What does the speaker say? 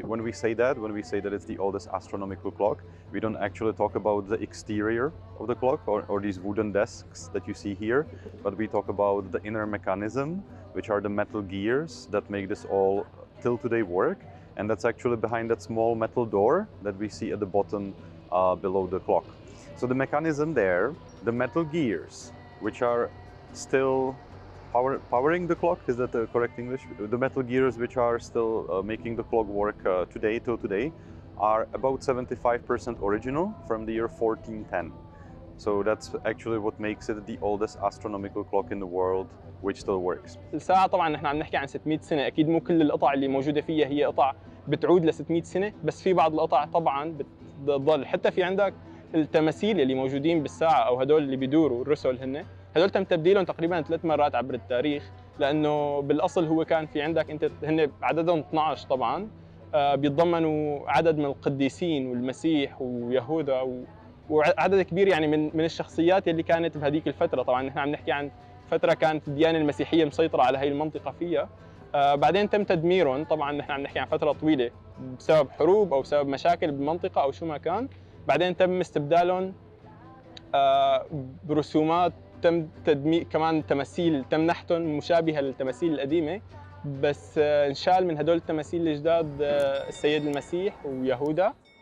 when we say that it's the oldest astronomical clock, we don't actually talk about the exterior of the clock or these wooden desks that you see here, but we talk about the inner mechanism, which are the metal gears that make this all till today work. And that's actually behind that small metal door that we see at the bottom below the clock. So the mechanism there, the metal gears, which are still powering the clock, is that the correct English? The metal gears which are still making the clock work till today are about 75% original from the year 1410. So that's actually what makes it the oldest astronomical clock in the world which still works. الساعة طبعا نحن عم نحكي عن 600 سنة، أكيد مو كل القطع اللي موجودة فيها هي قطع بتعود ل 600 سنة، بس في بعض القطع طبعا بتضل. حتى في عندك التماثيل اللي موجودين بالساعة أو هدول اللي بيدوروا الرسل، هدول تم تبديلهم تقريبا 3 مرات عبر التاريخ، لأنه بالأصل هو كان في عندك أنت هن عددهم 12 طبعا، بيتضمنوا عدد من القديسين والمسيح ويهوذا وعدد كبير يعني من الشخصيات اللي كانت بهذيك الفترة. طبعا نحن عم نحكي عن فترة كانت الديانة المسيحية مسيطرة على هاي المنطقة فيها. بعدين تم تدميرهم، طبعا نحن عم نحكي عن فترة طويلة بسبب حروب أو بسبب مشاكل بالمنطقة أو شو ما كان. بعدين تم استبدالهم برسومات، تم تدمير كمان تماثيل، تم نحتهم مشابهة للتماثيل القديمة، بس انشال من هدول التماثيل الجداد السيد المسيح ويهوذا.